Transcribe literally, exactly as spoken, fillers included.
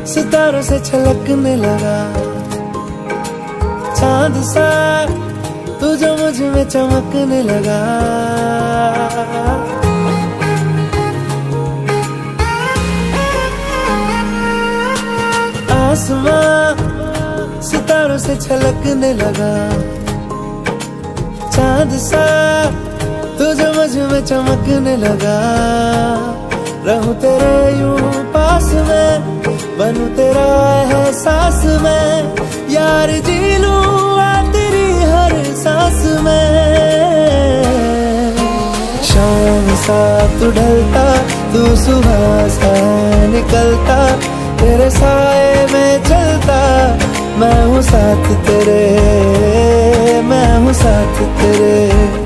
सितारों से छलकने लगा चांद सा, तू जो मुझ में चमकने लगा। आसमां सितारों से छलकने लगा चांद सा, तू जो मुझ में चमकने लगा। रहूं तेरे यूं पास में, बनूं तेरा एहसास में, यार जी लूं आ तेरी हर सांस में। शाम सा तू ढलता, तू सुबह सा निकलता, तेरे साए में चलता, मैं हूँ साथ तेरे, मैं हूँ साथ तेरे।